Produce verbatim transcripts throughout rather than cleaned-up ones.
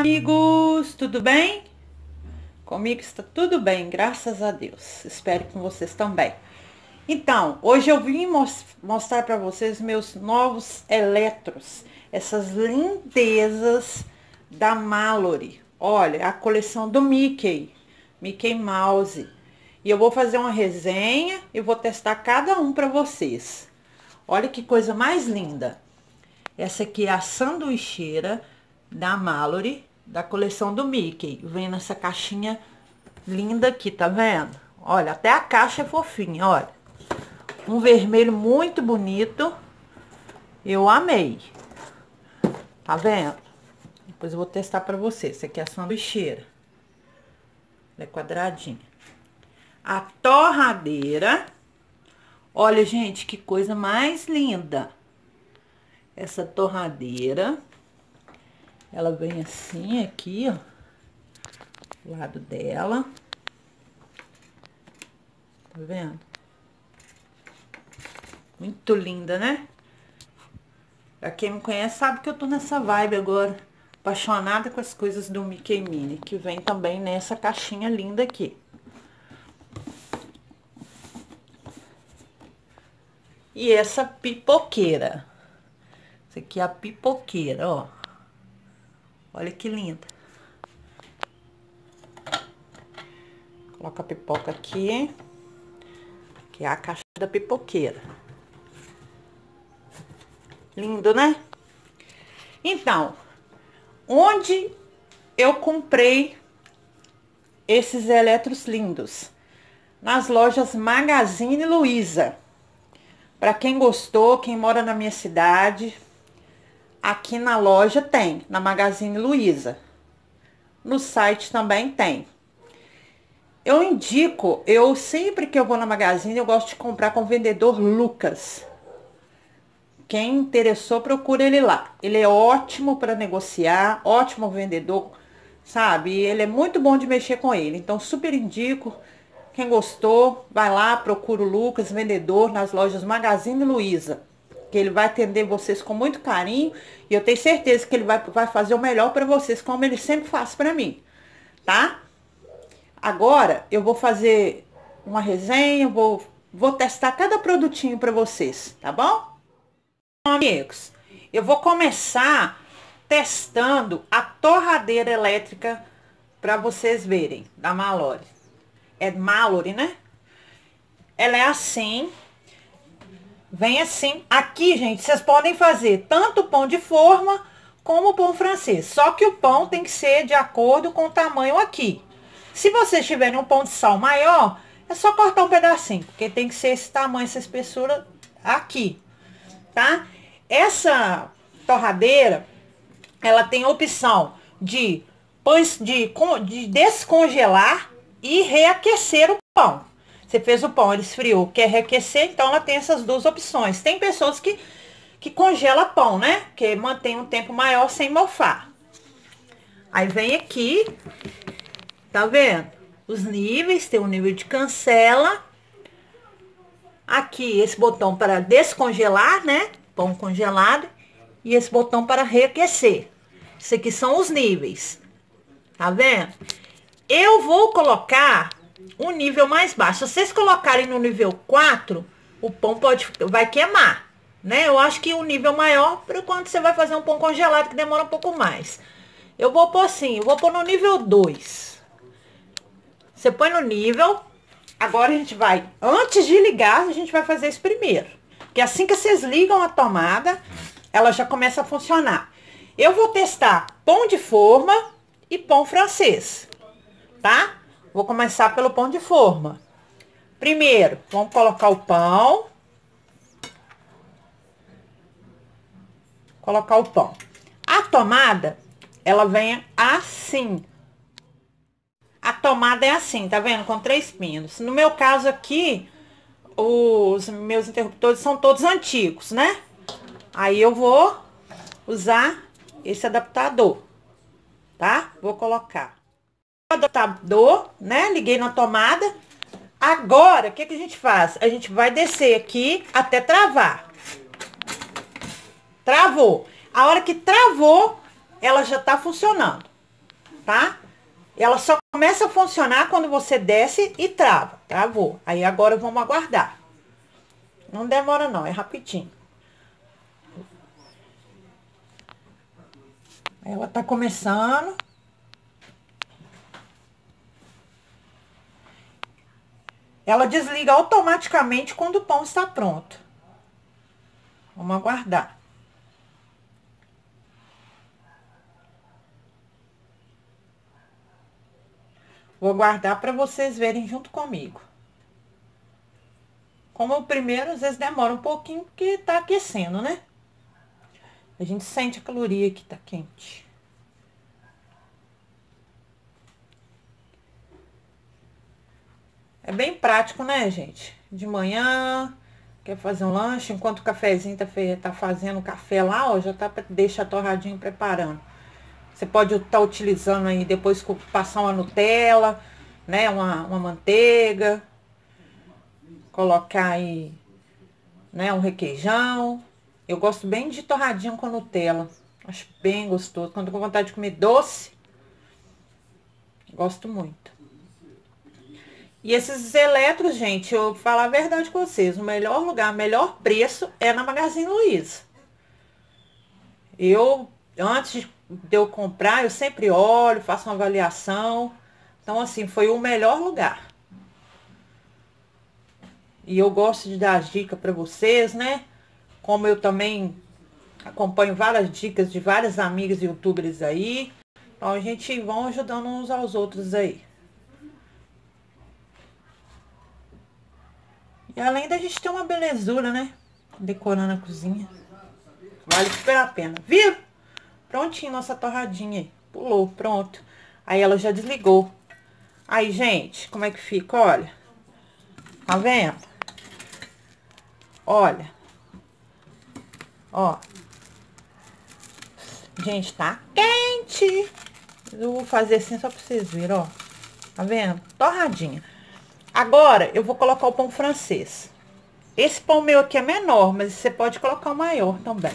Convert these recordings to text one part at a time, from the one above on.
Amigos, tudo bem? Comigo está tudo bem, graças a Deus. Espero que com vocês também. Então, hoje eu vim mos- mostrar para vocês meus novos eletros, essas lindezas da Mallory. Olha, a coleção do Mickey, Mickey Mouse. E eu vou fazer uma resenha e vou testar cada um para vocês. Olha que coisa mais linda. Essa aqui é a sanduicheira da Mallory, da coleção do Mickey. Vem nessa caixinha linda aqui, tá vendo? Olha, até a caixa é fofinha, olha. Um vermelho muito bonito. Eu amei. Tá vendo? Depois eu vou testar pra vocês. Essa aqui é a sanduicheira. Ela é quadradinha. A torradeira. Olha, gente, que coisa mais linda. Essa torradeira. Ela vem assim, aqui, ó. Do lado dela. Tá vendo? Muito linda, né? Pra quem me conhece sabe que eu tô nessa vibe agora. Apaixonada com as coisas do Mickey Mini. Que vem também nessa caixinha linda aqui. E essa pipoqueira. Essa aqui é a pipoqueira, ó. Olha que linda. Coloca a pipoca aqui. Que é a caixa da pipoqueira. Lindo, né? Então, onde eu comprei esses eletros lindos? Nas lojas Magazine Luiza. Para quem gostou, quem mora na minha cidade, aqui na loja tem, na Magazine Luiza. No site também tem. Eu indico, eu sempre que eu vou na Magazine, eu gosto de comprar com o vendedor Lucas. Quem interessou, procura ele lá. Ele é ótimo para negociar, ótimo vendedor, sabe? Ele é muito bom de mexer com ele. Então, super indico. Quem gostou, vai lá, procura o Lucas, vendedor, nas lojas Magazine Luiza. Que ele vai atender vocês com muito carinho. E eu tenho certeza que ele vai, vai fazer o melhor para vocês, como ele sempre faz para mim. Tá? Agora, eu vou fazer uma resenha, vou, vou testar cada produtinho para vocês, tá bom? Amigos, eu vou começar testando a torradeira elétrica para vocês verem, da Mallory. É Mallory, né? Ela é assim, vem assim. Aqui, gente, vocês podem fazer tanto pão de forma como pão francês. Só que o pão tem que ser de acordo com o tamanho aqui. Se vocês tiverem um pão de sal maior, é só cortar um pedacinho, porque tem que ser esse tamanho, essa espessura aqui, tá? Essa torradeira, ela tem a opção de, de, de descongelar e reaquecer o pão. Você fez o pão, ele esfriou, quer reaquecer, então ela tem essas duas opções. Tem pessoas que, que congela pão, né? Que mantém um tempo maior sem mofar. Aí vem aqui, tá vendo? Os níveis, tem o nível de cancela. Aqui, esse botão para descongelar, né? Pão congelado. E esse botão para reaquecer. Isso aqui são os níveis. Tá vendo? Eu vou colocar um nível mais baixo. Se vocês colocarem no nível quatro, o pão pode, vai queimar, né? Eu acho que o nível maior, para quando você vai fazer um pão congelado, que demora um pouco mais. Eu vou pôr assim, eu vou pôr no nível dois. Você põe no nível. Agora a gente vai, antes de ligar, a gente vai fazer isso primeiro. Porque assim que vocês ligam a tomada, ela já começa a funcionar. Eu vou testar pão de forma e pão francês, tá? Vou começar pelo pão de forma. Primeiro, vamos colocar o pão. Colocar o pão. A tomada, ela vem assim. A tomada é assim, tá vendo? Com três pinos. No meu caso aqui, os meus interruptores são todos antigos, né? Aí eu vou usar esse adaptador, tá? Vou colocar o adaptador, né? Liguei na tomada. Agora, o que que a gente faz? A gente vai descer aqui até travar. Travou. A hora que travou, ela já tá funcionando. tá? Ela só começa a funcionar quando você desce e trava. Travou. Aí agora vamos aguardar. Não demora não, é rapidinho. Ela tá começando. Ela desliga automaticamente quando o pão está pronto. Vamos aguardar. Vou aguardar para vocês verem junto comigo. Como o primeiro, às vezes demora um pouquinho, porque tá aquecendo, né? A gente sente a caloria que tá quente. É bem prático, né, gente? De manhã, quer fazer um lanche, enquanto o cafezinho tá, tá fazendo o café lá, ó, já tá, deixa a torradinha preparando. Você pode estar utilizando aí, depois passar uma Nutella, né, uma, uma manteiga. Colocar aí, né, um requeijão. Eu gosto bem de torradinha com Nutella. Acho bem gostoso. Quando eu tô com vontade de comer doce, gosto muito. E esses eletros, gente, eu vou falar a verdade com vocês. O melhor lugar, o melhor preço é na Magazine Luiza. Eu, antes de eu comprar, eu sempre olho, faço uma avaliação. Então, assim, foi o melhor lugar. E eu gosto de dar dicas para vocês, né? Como eu também acompanho várias dicas de várias amigas youtubers aí. Então a gente vai ajudando uns aos outros aí. E além da gente ter uma belezura, né? Decorando a cozinha. Vale super a pena. Viu? Prontinho nossa torradinha aí. Pulou, pronto. Aí ela já desligou. Aí, gente, como é que fica? Olha. Tá vendo? Olha. Ó. Gente, tá quente. Eu vou fazer assim só pra vocês verem, ó. Tá vendo? Torradinha. Agora, eu vou colocar o pão francês. Esse pão meu aqui é menor, mas você pode colocar o maior também.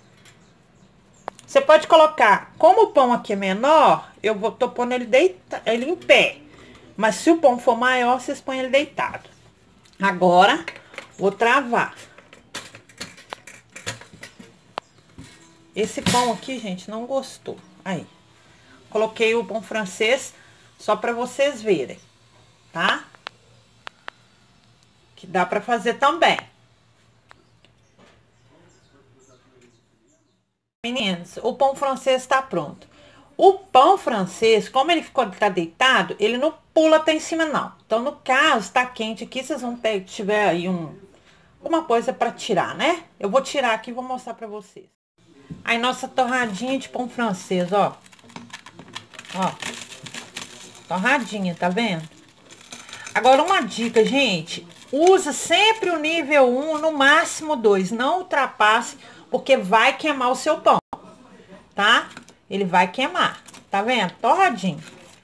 Você pode colocar, como o pão aqui é menor, eu vou, tô pondo ele, deita, ele em pé. Mas se o pão for maior, vocês põem ele deitado. Agora, vou travar. Esse pão aqui, gente, não gostou. Aí. Coloquei o pão francês só pra vocês verem, tá? Que dá pra fazer também. Meninas, o pão francês tá pronto. O pão francês, como ele ficou tá deitado, ele não pula até em cima, não. Então, no caso, tá quente aqui, vocês vão ter, tiver aí um, uma coisa pra tirar, né? Eu vou tirar aqui e vou mostrar pra vocês. Aí, nossa torradinha de pão francês, ó. Ó. Torradinha, tá vendo? Agora, uma dica, gente. Usa sempre o nível um, no máximo dois. Não ultrapasse, porque vai queimar o seu pão, tá? Ele vai queimar, tá vendo? Torradinho.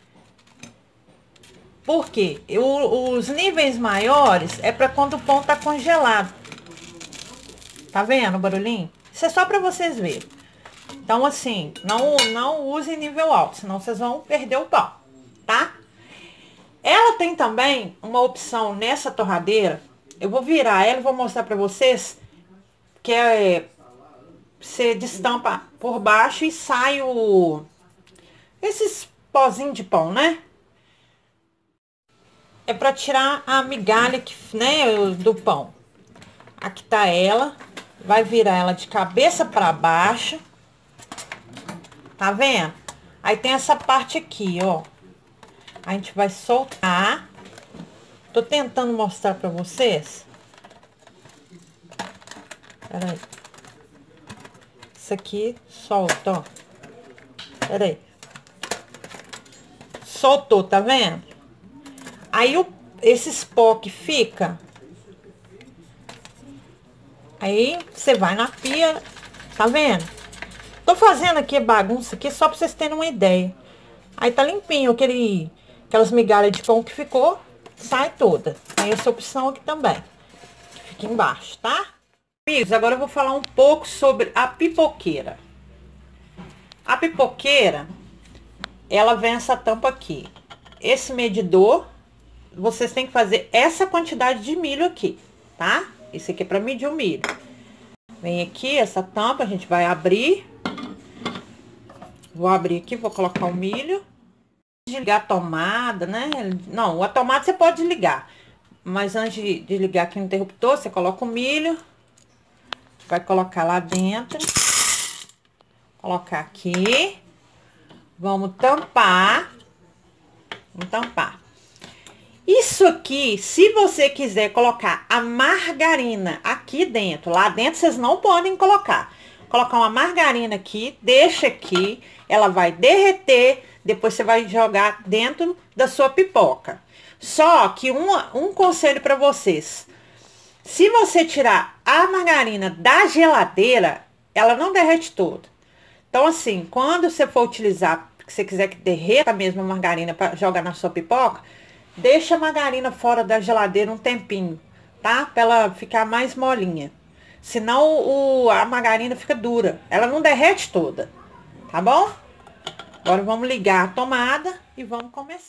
Por quê? Eu, os níveis maiores é para quando o pão tá congelado. Tá vendo o barulhinho? Isso é só para vocês verem. Então, assim, não, não use nível alto, senão vocês vão perder o pão, tá? Ela tem também uma opção nessa torradeira. Eu vou virar ela e vou mostrar para vocês. Que é... Você destampa por baixo e sai o... esses pozinhos de pão, né? É para tirar a migalha que, né, do pão. Aqui tá ela. Vai virar ela de cabeça para baixo. Tá vendo? Aí tem essa parte aqui, ó. A gente vai soltar. Tô tentando mostrar para vocês. Pera aí. Isso aqui solta, ó. Pera aí. Soltou, tá vendo? Aí, o, esses pó que fica... Aí, você vai na pia, tá vendo? Tô fazendo aqui bagunça aqui só pra vocês terem uma ideia. Aí, tá limpinho, aquele, aquelas migalhas de pão que ficou, sai toda. Aí, essa opção aqui também. Fica embaixo, tá? Amigos, agora eu vou falar um pouco sobre a pipoqueira. A pipoqueira, ela vem essa tampa aqui. Esse medidor, vocês têm que fazer essa quantidade de milho aqui, tá? Esse aqui é para medir o milho. Vem aqui essa tampa, a gente vai abrir. Vou abrir aqui, vou colocar o milho. Desligar a tomada, né? Não, a tomada você pode desligar. Mas antes de, de ligar aqui no interruptor, você coloca o milho. Vai colocar lá dentro. Colocar aqui. Vamos tampar. Vamos tampar. Isso aqui, se você quiser colocar a margarina aqui dentro, lá dentro vocês não podem colocar. Colocar uma margarina aqui, deixa aqui, ela vai derreter, depois você vai jogar dentro da sua pipoca. Só que um, um conselho para vocês. Se você tirar a margarina da geladeira, ela não derrete toda. Então assim, quando você for utilizar, se você quiser que derreta mesmo a margarina para jogar na sua pipoca, deixa a margarina fora da geladeira um tempinho, tá? Pra ela ficar mais molinha. Senão o, a margarina fica dura. Ela não derrete toda, tá bom? Agora vamos ligar a tomada e vamos começar.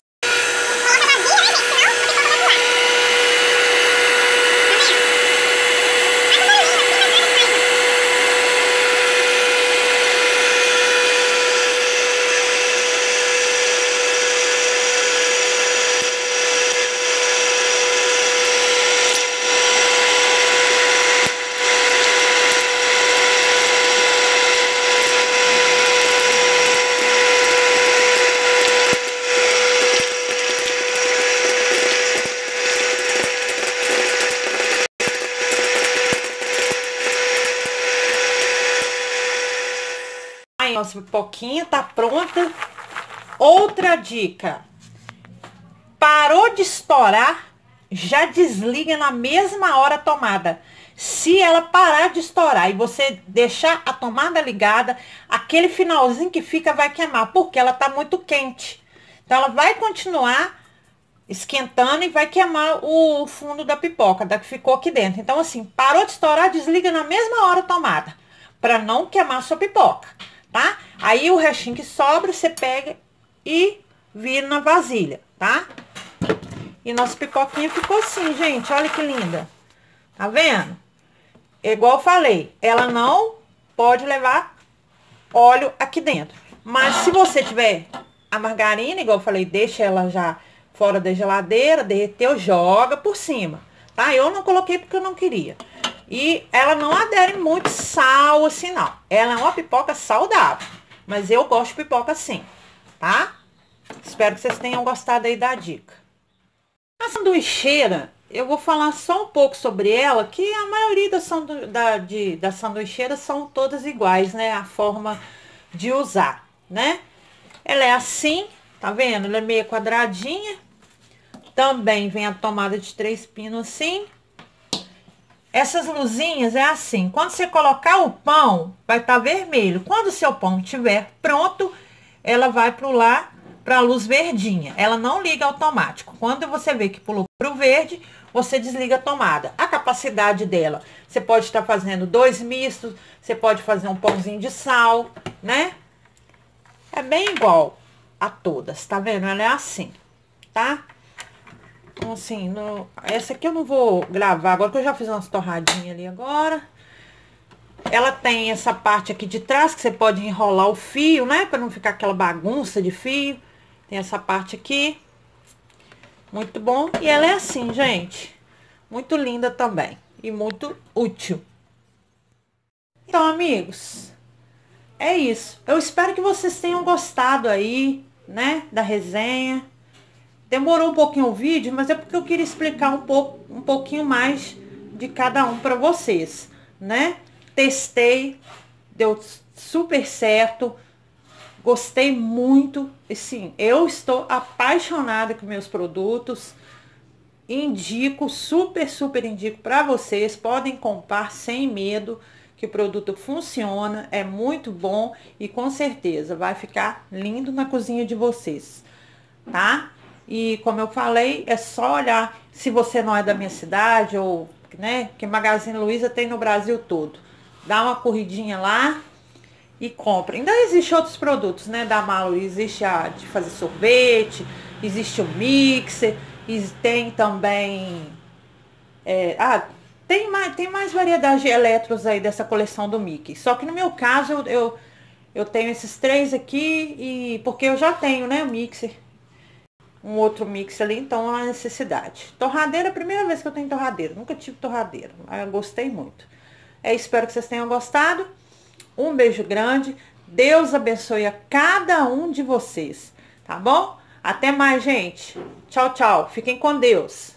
Nossa pipoquinha tá pronta. Outra dica: parou de estourar, já desliga na mesma hora a tomada. Se ela parar de estourar e você deixar a tomada ligada, aquele finalzinho que fica vai queimar, porque ela tá muito quente. Então ela vai continuar esquentando e vai queimar o fundo da pipoca, da que ficou aqui dentro. Então assim, parou de estourar, desliga na mesma hora a tomada, para não queimar a sua pipoca. Tá? Aí o restinho que sobra, você pega e vira na vasilha, tá? E nossa pipoquinha ficou assim, gente, olha que linda. Tá vendo? Igual eu falei, ela não pode levar óleo aqui dentro. Mas se você tiver a margarina, igual eu falei, deixa ela já fora da geladeira, derreteu, joga por cima, tá? Eu não coloquei porque eu não queria. E ela não adere muito sal assim, não. Ela é uma pipoca saudável. Mas eu gosto de pipoca assim, tá? Espero que vocês tenham gostado aí da dica. A sanduicheira, eu vou falar só um pouco sobre ela, que a maioria das, sandu da, de, das sanduicheiras são todas iguais, né? A forma de usar, né? Ela é assim, tá vendo? Ela é meio quadradinha. Também vem a tomada de três pinos assim. Essas luzinhas é assim, quando você colocar o pão, vai estar vermelho. Quando o seu pão estiver pronto, ela vai para lá, para a luz verdinha. Ela não liga automático. Quando você vê que pulou para o verde, você desliga a tomada. A capacidade dela, você pode estar fazendo dois mistos, você pode fazer um pãozinho de sal, né? É bem igual a todas, tá vendo? Ela é assim, tá? Então, assim, no... essa aqui eu não vou gravar agora, porque eu já fiz umas torradinhas ali agora. Ela tem essa parte aqui de trás, que você pode enrolar o fio, né? Pra não ficar aquela bagunça de fio. Tem essa parte aqui. Muito bom. E ela é assim, gente. Muito linda também. E muito útil. Então, amigos, é isso. Eu espero que vocês tenham gostado aí, né? Da resenha. Demorou um pouquinho o vídeo, mas é porque eu queria explicar um pouco, um pouquinho mais de cada um para vocês, né? Testei, deu super certo, gostei muito, assim, eu estou apaixonada com meus produtos, indico, super, super indico para vocês, podem comprar sem medo, que o produto funciona, é muito bom e com certeza vai ficar lindo na cozinha de vocês, tá? E como eu falei, é só olhar, se você não é da minha cidade, ou, né, que Magazine Luiza tem no Brasil todo. Dá uma corridinha lá e compra. Ainda existe outros produtos, né, da Malu. Existe a de fazer sorvete, existe o mixer, e tem também... É, ah, tem mais, tem mais variedade de eletros aí dessa coleção do Mickey. Só que no meu caso, eu, eu, eu tenho esses três aqui, e porque eu já tenho, né, o mixer. Um outro mix ali, então é uma necessidade. Torradeira, é a primeira vez que eu tenho torradeira. Nunca tive torradeira, mas eu gostei muito. É, espero que vocês tenham gostado. Um beijo grande. Deus abençoe a cada um de vocês, tá bom? Até mais, gente. Tchau, tchau. Fiquem com Deus.